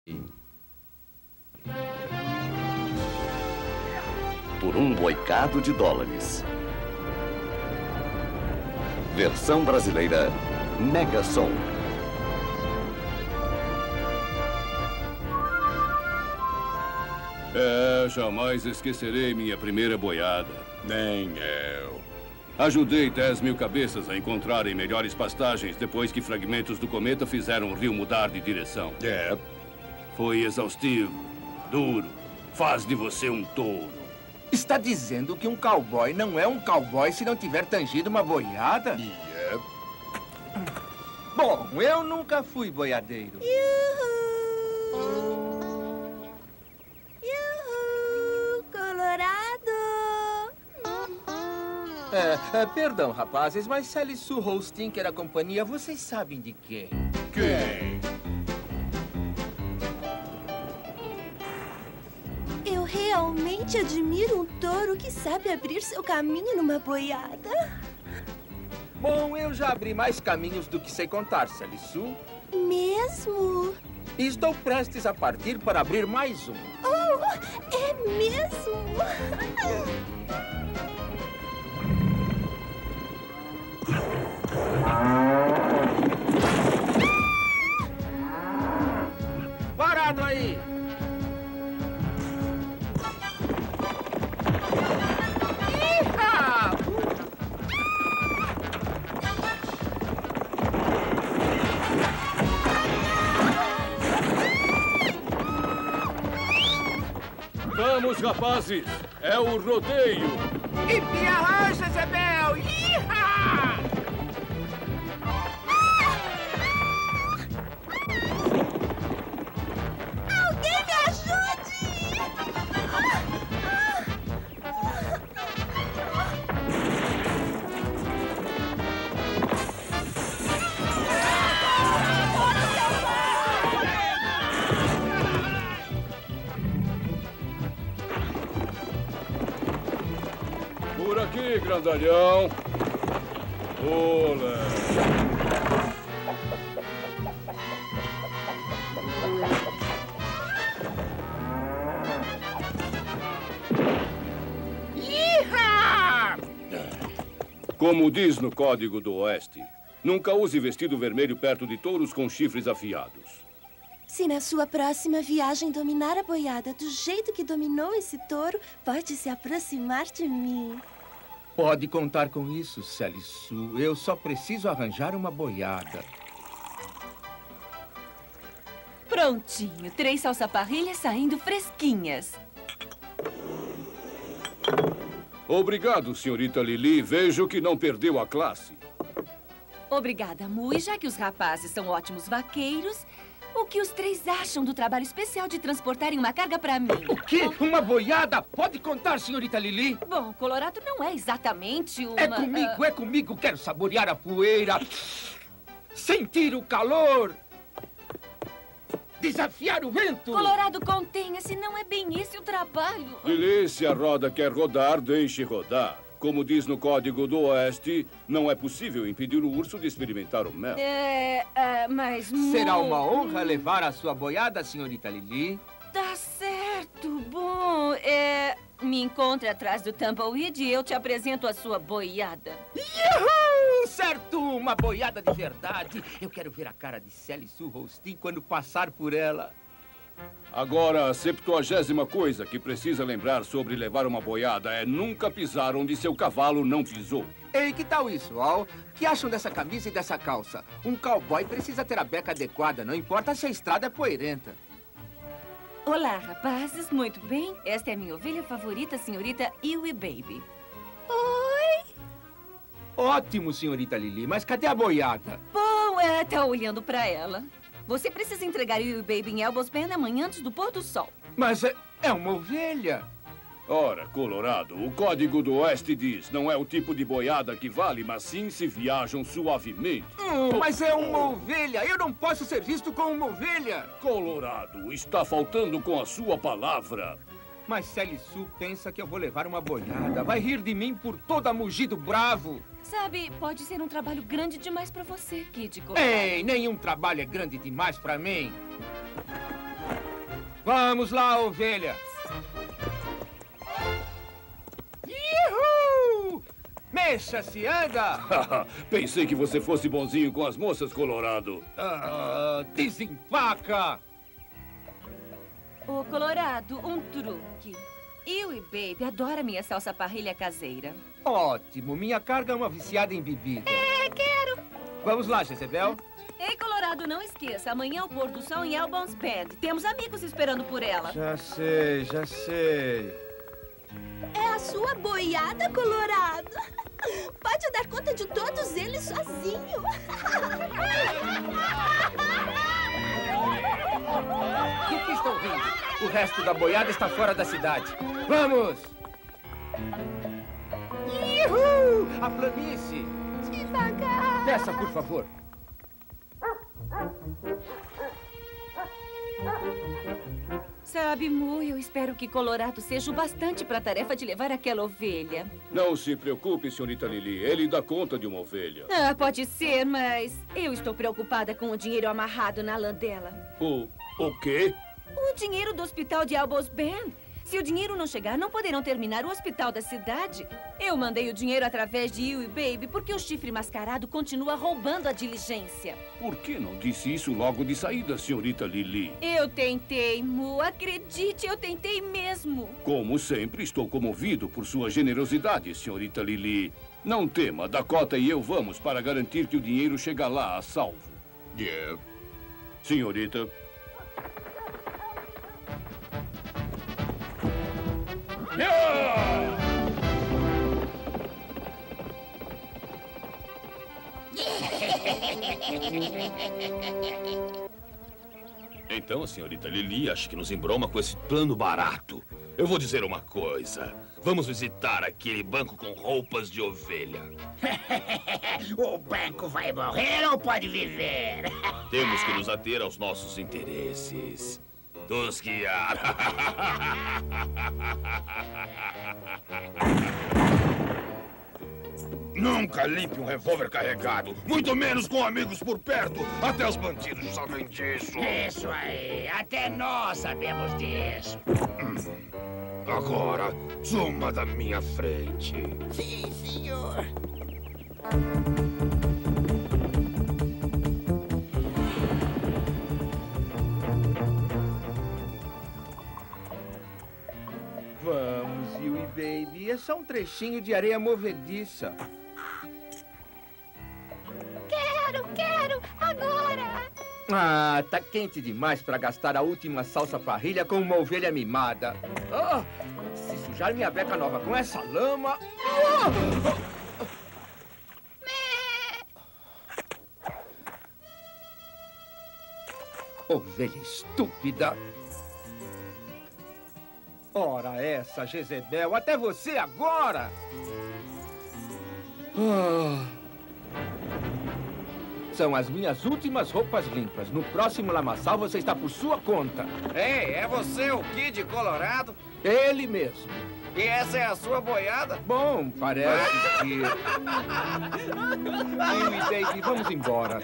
Por $1.000.000. Versão brasileira Mega Som. Jamais esquecerei minha primeira boiada. Nem eu. Ajudei 10.000 cabeças a encontrarem melhores pastagens depois que fragmentos do cometa fizeram o rio mudar de direção. Foi exaustivo, duro, faz de você um touro. Está dizendo que um cowboy não é um cowboy se não tiver tangido uma boiada? Bom, eu nunca fui boiadeiro. Yuhu, Colorado! Perdão, rapazes, mas Sally Sue Holstinker a companhia, vocês sabem de quem? Quem? Eu realmente admiro um touro que sabe abrir seu caminho numa boiada. Bom, eu já abri mais caminhos do que sei contar, Sally Sue. Mesmo? E estou prestes a partir para abrir mais um. Oh, é mesmo? Parado aí! Iha! Vamos, rapazes! É o rodeio! E pia rancha, Zebel! Iha! Alguém me ajude! Por aqui, grandalhão! Olé! Iha! Como diz no Código do Oeste, nunca use vestido vermelho perto de touros com chifres afiados. Se na sua próxima viagem dominar a boiada do jeito que dominou esse touro, pode se aproximar de mim. Pode contar com isso, Sally Sue. Eu só preciso arranjar uma boiada. Prontinho. 3 salsa-parrilhas saindo fresquinhas. Obrigado, senhorita Lili. Vejo que não perdeu a classe. Obrigada, Mu. E já que os rapazes são ótimos vaqueiros, o que os 3 acham do trabalho especial de transportarem uma carga para mim? O quê? Uma boiada? Pode contar, senhorita Lili? Bom, Colorado não é exatamente uma... É comigo. Quero saborear a poeira. Sentir o calor. Desafiar o vento. Colorado, contenha-se. Não é bem esse o trabalho. Lili, se a roda quer rodar, deixe rodar. Como diz no Código do Oeste, não é possível impedir o urso de experimentar o mel. Mas... Mu... Será uma honra levar a sua boiada, senhorita Lili. Tá certo. Bom, me encontre atrás do Tumbleweed e eu te apresento a sua boiada. Yuhu! Certo! Uma boiada de verdade. Eu quero ver a cara de Sally Sue Holstein quando passar por ela. Agora, a 70ª coisa que precisa lembrar sobre levar uma boiada é nunca pisar onde seu cavalo não pisou. Ei, que tal isso, Al? O que acham dessa camisa e dessa calça? Um cowboy precisa ter a beca adequada, não importa se a estrada é poeirenta. Olá, rapazes. Muito bem. Esta é a minha ovelha favorita, senhorita Iwi Baby. Oi! Ótimo, senhorita Lili, mas cadê a boiada? Bom, tá olhando pra ela. Você precisa entregar Iwi Baby em Elbows Bend amanhã antes do pôr do sol. Mas é uma ovelha. Ora, Colorado, o Código do Oeste diz, não é o tipo de boiada que vale, mas sim se viajam suavemente. Mas é uma ovelha. Eu não posso ser visto como uma ovelha. Colorado, está faltando com a sua palavra. Mas Sally Sue pensa que eu vou levar uma boiada. Vai rir de mim por toda mugido bravo. Sabe, pode ser um trabalho grande demais pra você, Kid Colorado. Ei, nenhum trabalho é grande demais pra mim. Vamos lá, ovelha. Ihu! Mexa-se, anda! Pensei que você fosse bonzinho com as moças, Colorado. Desempaca! Ô, Colorado, um truque. Eu e Baby adora minha salsa parrilha caseira. Ótimo, minha carga é uma viciada em bebida. Quero! Vamos lá, Jezebel. Ei, Colorado, não esqueça. Amanhã é o pôr do sol em Elbows Bend. Temos amigos esperando por ela. Já sei, já sei. É a sua boiada, Colorado. Pode dar conta de todos eles sozinho. O que estão rindo? O resto da boiada está fora da cidade. Vamos! Ihu! A planície! Devagar. Desça, por favor. Sabe, Mu, eu espero que Colorado seja o bastante para a tarefa de levar aquela ovelha. Não se preocupe, senhorita Lili. Ele dá conta de uma ovelha. Ah, pode ser, mas eu estou preocupada com o dinheiro amarrado na lã dela. O quê? O dinheiro do hospital de Elbows Bend. Se o dinheiro não chegar, não poderão terminar o hospital da cidade. Eu mandei o dinheiro através de You e Baby porque o chifre mascarado continua roubando a diligência. Por que não disse isso logo de saída, senhorita Lili? Eu tentei, Mu. Acredite, eu tentei mesmo. Como sempre, estou comovido por sua generosidade, senhorita Lili. Não tema, Dakota e eu vamos para garantir que o dinheiro chega lá a salvo. Senhorita... Então, a senhorita Lili acha que nos embroma com esse plano barato. Eu vou dizer uma coisa. Vamos visitar aquele banco com roupas de ovelha. O banco vai morrer ou pode viver? Temos que nos ater aos nossos interesses. Tosquiar. Nunca limpe um revólver carregado, muito menos com amigos por perto. Até os bandidos sabem disso. Isso aí, até nós sabemos disso. Agora, suma da minha frente. Sim, senhor. Vamos, You e Baby. É só um trechinho de areia movediça. Quero, agora. Ah, tá quente demais para gastar a última salsa parrilha com uma ovelha mimada. Ah, se sujar minha beca nova com essa lama... Ovelha estúpida. Ora essa, Jezebel, até você agora! São as minhas últimas roupas limpas. No próximo lamaçal você está por sua conta. Ei, é você o Kid Colorado? Ele mesmo. E essa é a sua boiada? Bom, parece que... Eu e Baby, vamos embora.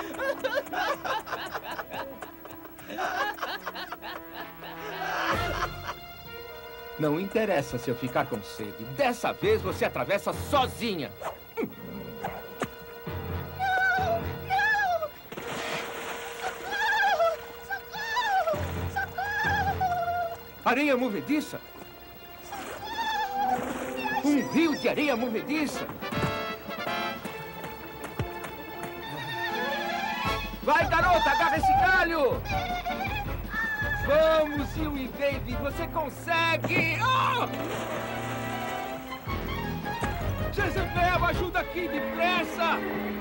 Não interessa se eu ficar com sede. Dessa vez você atravessa sozinha. Areia movediça? Um rio de areia movediça? Vai, garota, agarra esse galho! Vamos, You e Baby, você consegue! Oh! Jezebel, ajuda aqui, depressa!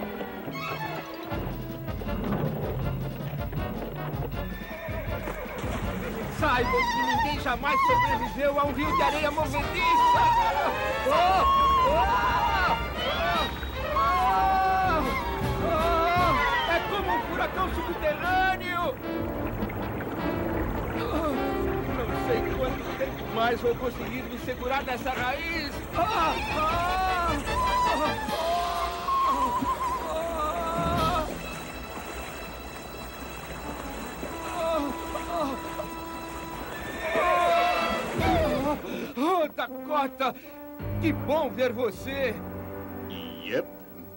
Saibam que ninguém jamais sobreviveu a um rio de areia movediça! É como um furacão subterrâneo! Não sei quanto tempo mais vou conseguir me segurar nessa raiz! Dakota! Que bom ver você! Yep.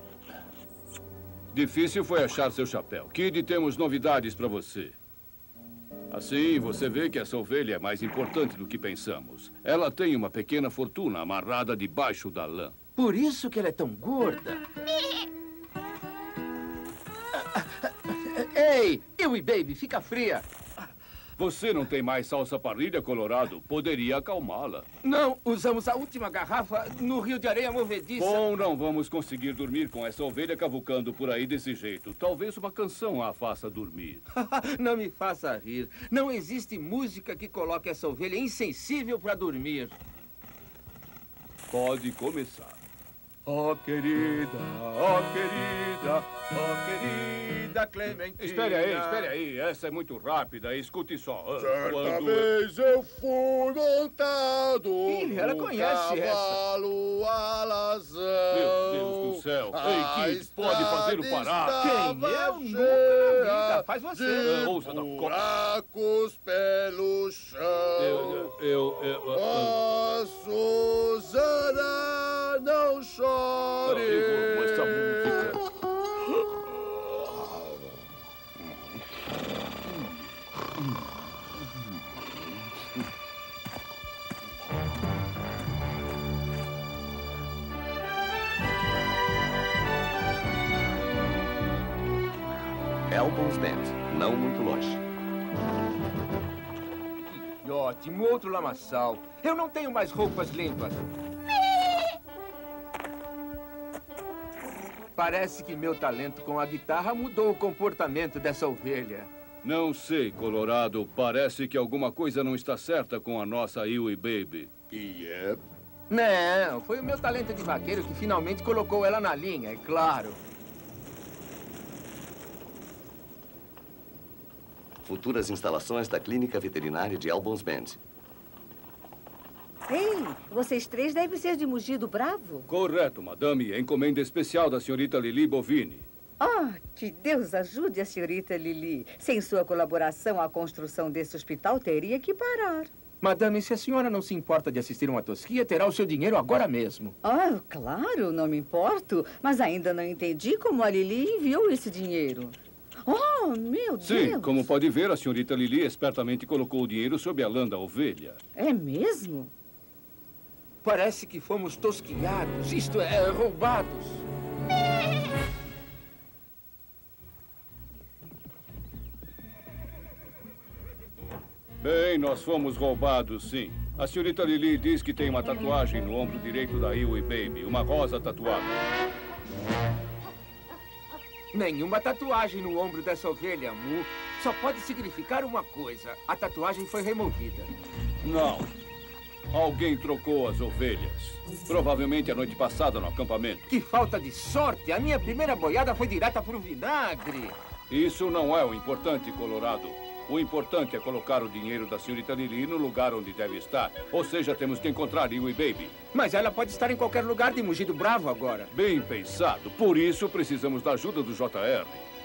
Difícil foi achar seu chapéu. Kid, temos novidades para você. Assim, você vê que essa ovelha é mais importante do que pensamos. Ela tem uma pequena fortuna amarrada debaixo da lã. Por isso que ela é tão gorda. Ei, eu e Baby, fica fria. Você não tem mais salsa parrilha, Colorado? Poderia acalmá-la. Não, usamos a última garrafa no rio de areia movediça. Bom, não vamos conseguir dormir com essa ovelha cavucando por aí desse jeito. Talvez uma canção a faça dormir. Não me faça rir. Não existe música que coloque essa ovelha insensível para dormir. Pode começar. Oh, querida, Clementina. Espere aí. Essa é muito rápida. Escute só. Certa vez eu fui montado ela conhece cavalo alazão. Meu Deus do céu. Ei, Kid, pode fazer o parar. Quem? Eu nunca na vida. Faz você. Ouça, buracos pelo chão. Oh, Susana, não chore. Eu amo essa música. Albons Band, não muito longe. Que ótimo, outro lamaçal. Eu não tenho mais roupas limpas. Parece que meu talento com a guitarra mudou o comportamento dessa ovelha. Não sei, Colorado. Parece que alguma coisa não está certa com a nossa Iwi Baby. Yep. Não, foi o meu talento de vaqueiro que finalmente colocou ela na linha, é claro. Futuras instalações da Clínica Veterinária de Albons Band. Ei, vocês três devem ser de Mugido Bravo? Correto, madame. Encomenda especial da senhorita Lili Bovini. Ah, que Deus ajude a senhorita Lili. Sem sua colaboração, a construção desse hospital teria que parar. Madame, se a senhora não se importa de assistir uma tosquia, terá o seu dinheiro agora mesmo. Ah, claro, não me importo. Mas ainda não entendi como a Lili enviou esse dinheiro. Oh, meu Deus! Sim, como pode ver, a senhorita Lili espertamente colocou o dinheiro sob a lã da ovelha. É mesmo? Parece que fomos tosquiados, isto é, roubados. Bem, nós fomos roubados, sim. A senhorita Lili diz que tem uma tatuagem no ombro direito da Iwi Baby, uma rosa tatuada. Nenhuma tatuagem no ombro dessa ovelha, Mu. Só pode significar uma coisa. A tatuagem foi removida. Não. Alguém trocou as ovelhas. Provavelmente a noite passada no acampamento. Que falta de sorte! A minha primeira boiada foi direta pro vinagre. Isso não é o importante, Colorado. O importante é colocar o dinheiro da senhorita Lili no lugar onde deve estar. Ou seja, temos que encontrar Iwi Baby. Mas ela pode estar em qualquer lugar de Mugido Bravo agora. Bem pensado. Por isso, precisamos da ajuda do JR.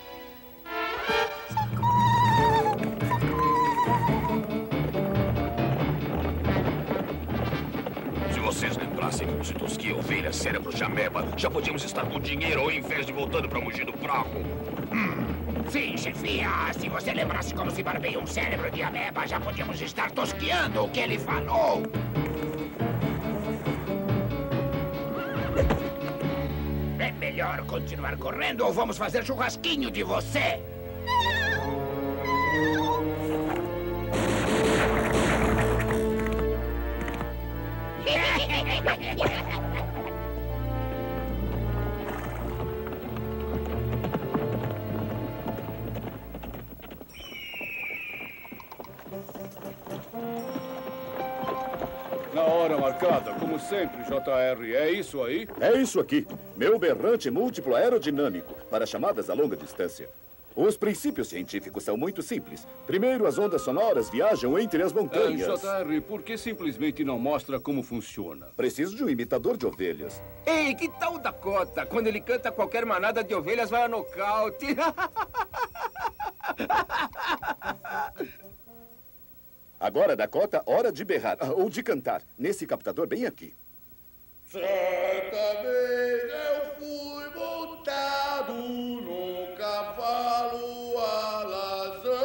Se vocês lembrassem que se tosquia ovelha, cérebro de ameba, já podíamos estar com dinheiro ao invés de voltando para Mugido Bravo. Sim, chefia. Se você lembrasse como se barbeia um cérebro de ameba, já podíamos estar tosqueando o que ele falou. É melhor continuar correndo ou vamos fazer churrasquinho de você? Na hora marcada, como sempre, JR. É isso aí? É isso aqui. Meu berrante múltiplo aerodinâmico para chamadas a longa distância. Os princípios científicos são muito simples. Primeiro, as ondas sonoras viajam entre as montanhas. JR, por que simplesmente não mostra como funciona? Preciso de um imitador de ovelhas. Ei, que tal o Dakota? Quando ele canta, qualquer manada de ovelhas vai a nocaute. Agora, Dakota, hora de berrar, ou de cantar. Nesse captador bem aqui. Certa vez eu fui montado num cavalo alazão.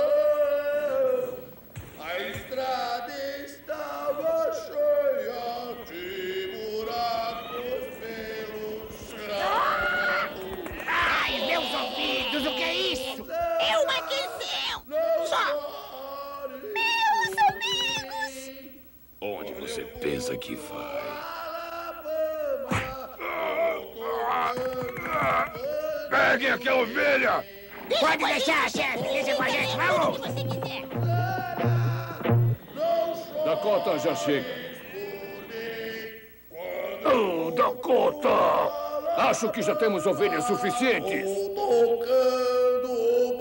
A estrada estava cheia de buracos pelo chão. Ai, meus ouvidos, o que é isso? É uma canção! Só! Meus amigos! Onde você pensa que vai? Peguem aqui a ovelha! Pode deixar, chefe! Deixa com a gente, vamos! Dakota já chega. Oh, Dakota! Acho que já temos ovelhas suficientes. Tocando o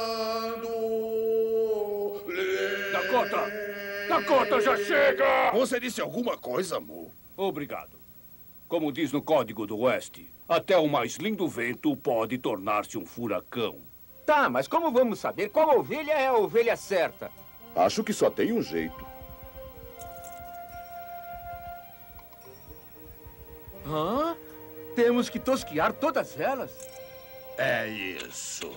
bando. Dakota! Dakota já chega! Você disse alguma coisa, Mu? Obrigado. Como diz no Código do Oeste, até o mais lindo vento pode tornar-se um furacão. Tá, mas como vamos saber qual ovelha é a ovelha certa? Acho que só tem um jeito. Hã? Temos que tosquiar todas elas? É isso.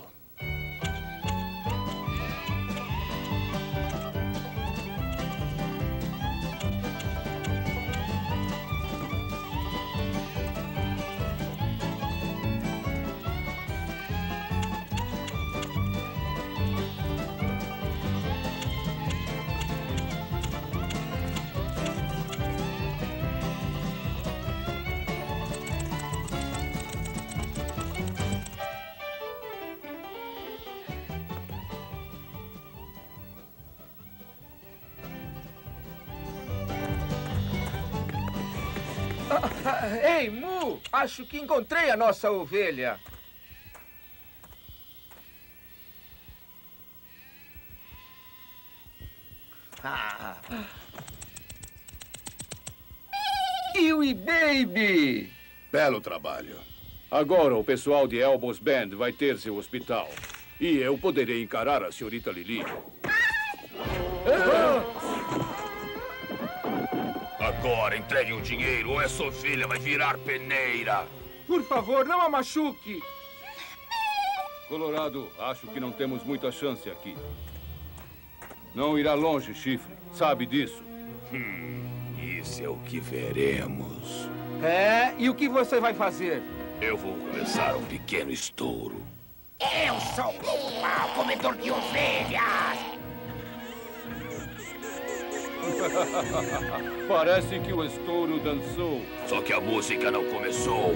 Ei, Mu! Acho que encontrei a nossa ovelha. Kiwi Baby! Belo trabalho. Agora o pessoal de Elbows Bend vai ter seu hospital. E eu poderei encarar a senhorita Lili. Agora entregue o dinheiro ou essa ovelha vai virar peneira. Por favor, não a machuque. Colorado, acho que não temos muita chance aqui. Não irá longe, Chifre. Sabe disso? Isso é o que veremos. É, e o que você vai fazer? Eu vou começar um pequeno estouro. Eu sou um mau comedor de ovelhas! Parece que o estouro dançou. Só que a música não começou.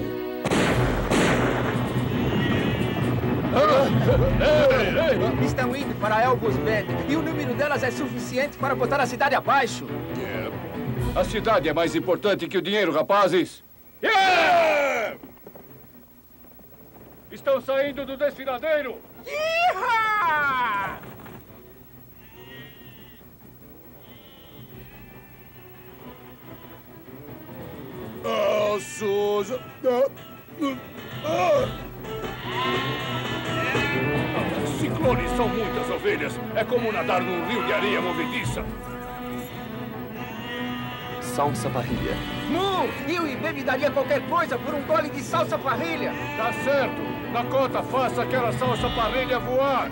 Estão indo para Elbows Bend e o número delas é suficiente para botar a cidade abaixo. A cidade é mais importante que o dinheiro, rapazes. Estão saindo do desfiladeiro. Iha! Suja. Ciclones são muitas ovelhas. É como nadar num rio de areia movediça. Salsa parrilha. Mu, eu e Baby daria qualquer coisa por um gole de salsa parrilha. Tá certo. Dakota, faça aquela salsa parrilha voar.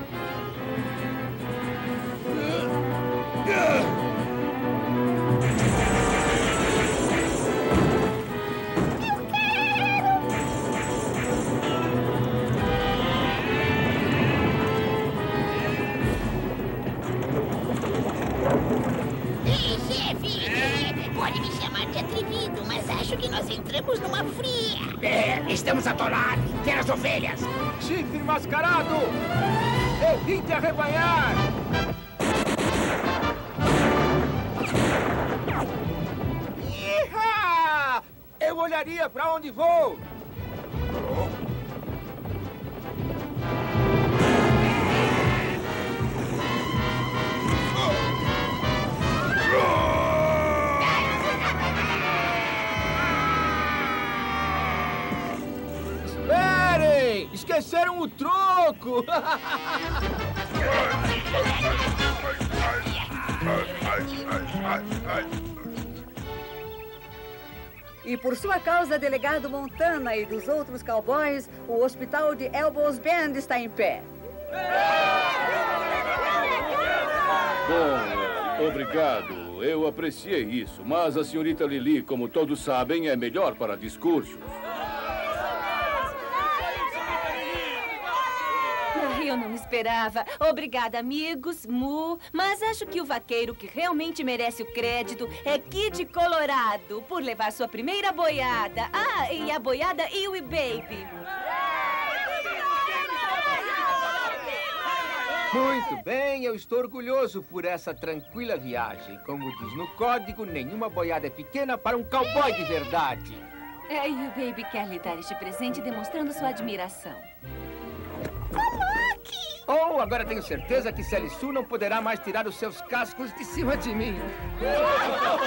Pode me chamar de atrevido, mas acho que nós entramos numa fria. Estamos atolados. Quer as ovelhas? Chifre mascarado! Evite arrebanhar! Iha! Eu olharia para onde vou! Esperem! Esqueceram o troco! E por sua causa, delegado Montana e dos outros cowboys, o hospital de Elbows Bend está em pé. Bom, obrigado. Eu apreciei isso. Mas a senhorita Lili, como todos sabem, é melhor para discursos. Eu não esperava. Obrigada, amigos, Mu. Mas acho que o vaqueiro que realmente merece o crédito é Kid Colorado, por levar sua primeira boiada. Ah, e a boiada Iwi Baby. Muito bem, eu estou orgulhoso por essa tranquila viagem. Como diz no código, nenhuma boiada é pequena para um cowboy de verdade. E o Baby quer lhe dar este presente demonstrando sua admiração. Oh, agora tenho certeza que Sally Sue não poderá mais tirar os seus cascos de cima de mim.